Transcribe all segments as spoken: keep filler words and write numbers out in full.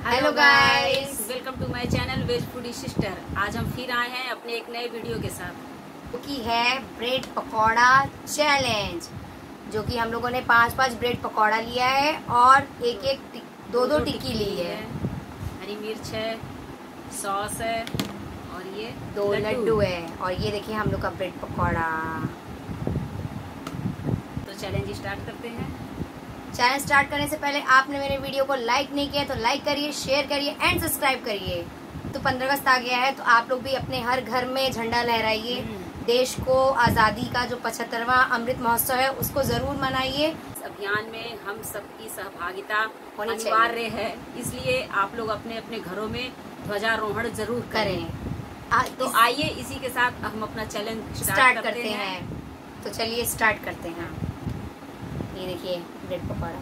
Hello guys, welcome to my channel veg foodie sister. आज हम फिर आए हैं अपने एक नए वीडियो के साथ, जो कि है ब्रेड पकौड़ा चैलेंज। जो कि हम लोगों ने पांच पांच ब्रेड पकौड़ा लिया है और एक एक टिक, दो दो टिक्की ली है। हरी मिर्च है, सॉस है और ये दो लड्डू है। और ये देखिए हम लोग का ब्रेड पकौड़ा। तो चैलेंज स्टार्ट करते हैं। चैलेंज स्टार्ट करने से पहले आपने मेरे वीडियो को लाइक नहीं किया तो लाइक करिए, शेयर करिए एंड सब्सक्राइब करिए। तो पंद्रह अगस्त आ गया है तो आप लोग भी अपने हर घर में झंडा लहराइए। देश को आज़ादी का जो पचहत्तरवां अमृत महोत्सव है उसको जरूर मनाइए। इस अभियान में हम सबकी सहभागिता होनी अनिवार्य है, इसलिए आप लोग अपने अपने घरों में ध्वजारोहण जरूर करें। करें। तो आइए इसी के साथ हम अपना चैलेंज स्टार्ट, स्टार्ट करते, करते हैं। हैं। तो चलिए स्टार्ट करते हैं। ये देखिए ब्रेड पकौड़ा।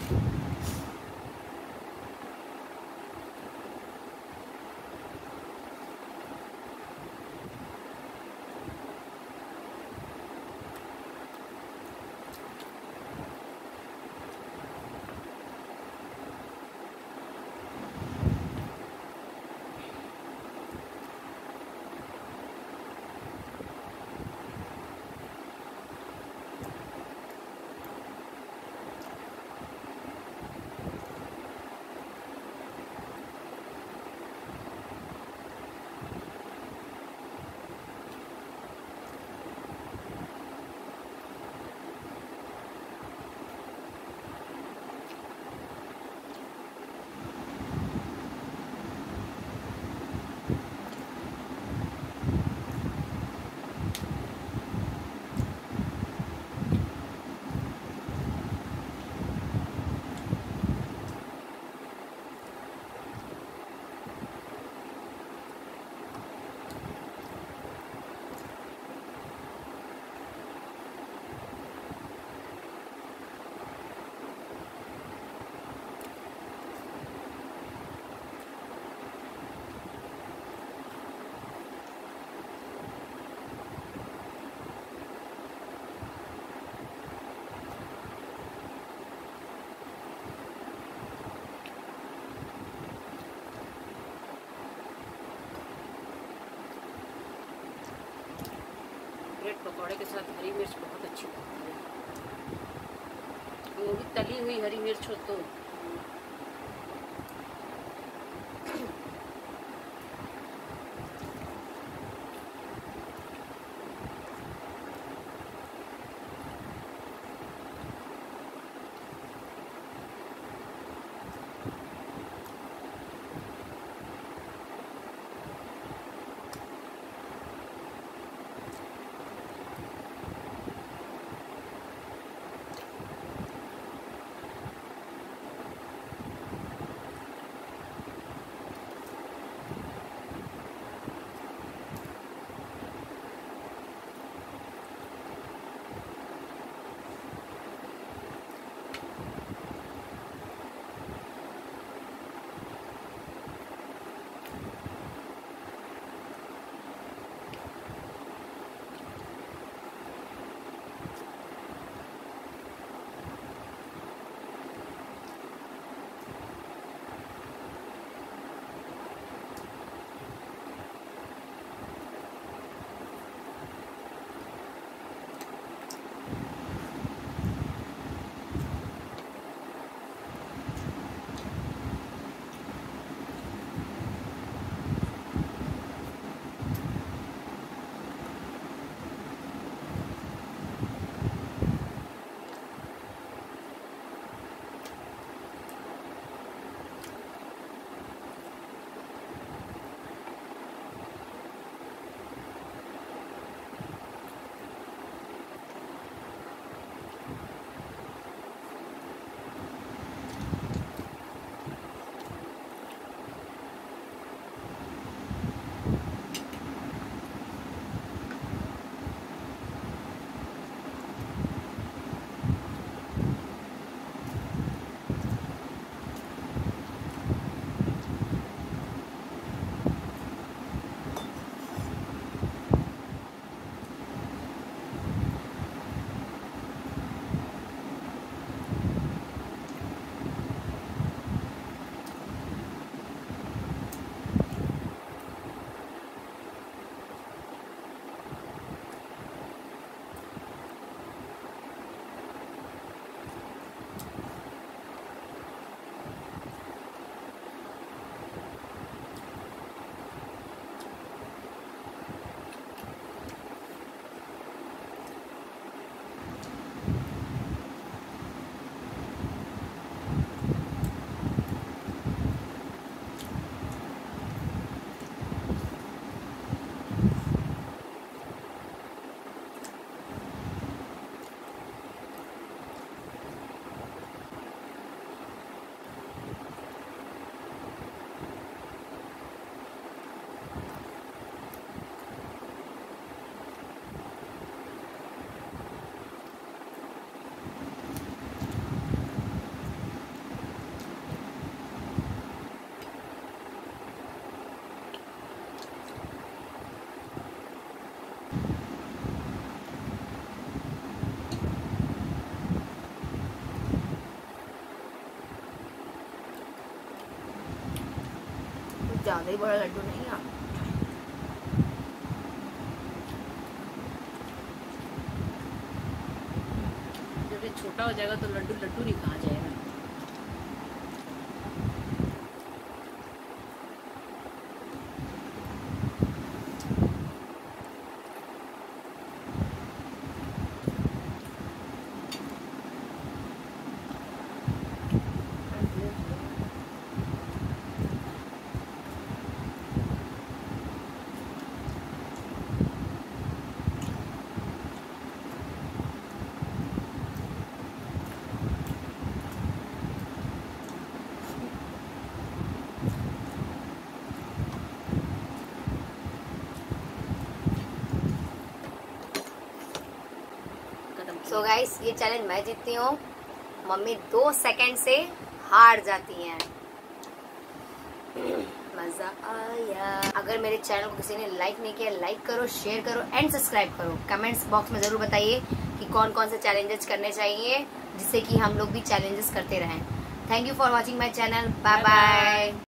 ब्रेड पकौड़े के साथ हरी मिर्च बहुत अच्छी लगती है, वो भी तली हुई हरी मिर्च हो तो। ज्यादा ही बड़ा लड्डू नहीं है। जब ये छोटा हो जाएगा तो लड्डू लड्डू नहीं कहा जाएगा। सो गाइस, ये चैलेंज मैं जीतती हूँ, मम्मी दो सेकंड से हार जाती हैं। मजा आया। अगर मेरे चैनल को किसी ने लाइक नहीं किया, लाइक करो, शेयर करो एंड सब्सक्राइब करो। कमेंट्स बॉक्स में जरूर बताइए कि कौन कौन से चैलेंजेस करने चाहिए, जिससे कि हम लोग भी चैलेंजेस करते रहें। Thank you for watching my channel. Bye bye.